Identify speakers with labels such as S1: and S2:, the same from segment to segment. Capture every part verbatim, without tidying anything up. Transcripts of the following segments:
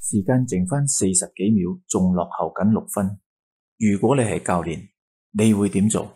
S1: 時間剩返四十幾秒，仲落後緊六分。如果你係教練，你會點做？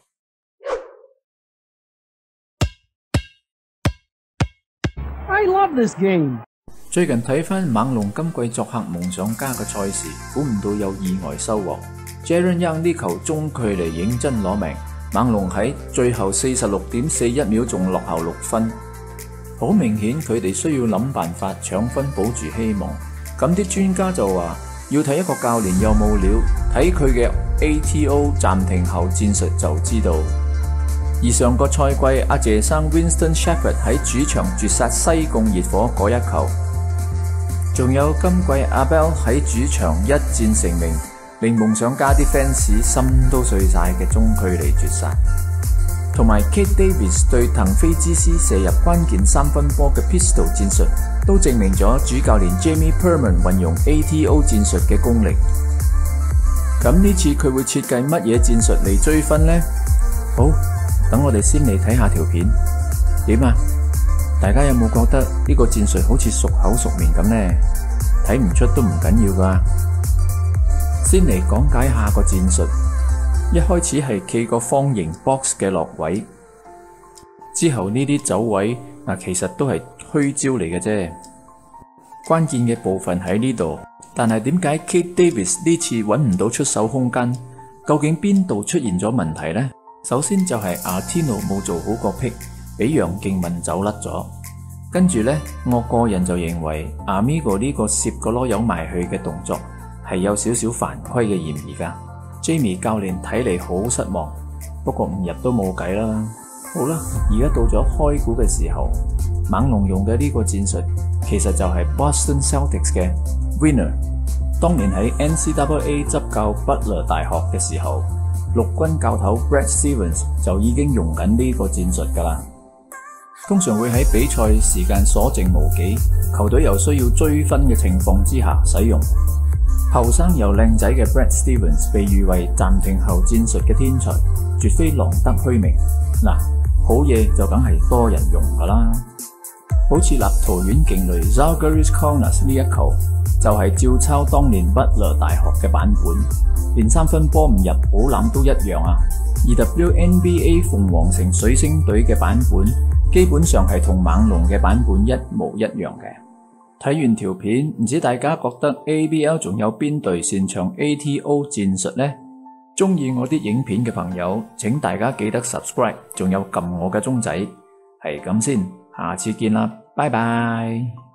S2: I love this game。
S1: 最近睇返猛龍今季作客夢想家嘅賽事，估唔到有意外收穫。Jaren Young 呢球中距離認真攞命，猛龍喺最後四十六點四一秒仲落後六分。好明顯佢哋需要諗辦法搶分保住希望。咁啲專家就話要睇一個教練有冇料，睇佢嘅 A T O 暫停後戰術就知道。而上個賽季阿謝生 Winston Shepherd 喺主場絕殺西貢熱火嗰一球，仲有今季阿 Bell 喺主場一戰成名，令夢想家啲 fans 心都碎晒嘅中距離絕殺，同埋 Kate Davis 對騰飛之師射入關鍵三分波嘅 Pistol 戰術，都證明咗主教練 Jamie Perman 運用 A T O 戰術嘅功力。咁呢次佢會設計乜嘢戰術嚟追分呢？好，等我哋先嚟睇下條片。點啊？大家有冇覺得呢個戰術好似熟口熟面咁呢？睇唔出都唔緊要噶。先嚟講解下個戰術。一開始係企個方形 box 嘅落位，之後呢啲走位嗱，其實都係虛招嚟嘅啫。關鍵嘅部分喺呢度，但係點解 Kate Davis 呢次揾唔到出手空間？究竟邊度出現咗問題呢？首先就係 Artino 冇做好個 pick， 俾楊敬敏走甩咗。跟住呢，我個人就認為 Amigo 呢個攝個籮柚埋去嘅動作係有少少犯規嘅嫌疑噶。Jamie 教練睇嚟好失望，不過唔入都冇計啦。好啦，而家到咗開估嘅時候，猛龍用嘅呢個戰術其實就係 Boston Celtics 嘅 Winner。當年喺 N C double A 執教 Butler 大學嘅時候，陸軍教頭 Brad Stevens 就已經用緊呢個戰術噶啦。通常會喺比賽時間所剩無幾，球隊又需要追分嘅情況之下使用。後生又靚仔嘅 Brad Stevens 被譽為暫停後戰術嘅天才，絕非浪得虛名。嗱，好嘢就梗係多人用噶啦。好似立陶宛勁雷 Žalgiris Kaunas 呢一球，就係、是、照抄當年 Butler 大學嘅版本，連三分波唔入好攬都一樣啊。而 W N B A 鳳凰城水星隊嘅版本，基本上係同猛龍嘅版本一模一樣嘅。睇完條片，唔知大家覺得 A B L 仲有邊隊擅長 A T O 戰術呢？中意我啲影片嘅朋友，請大家記得 subscribe， 仲有撳我嘅鐘仔。係咁先，下次見啦，拜拜。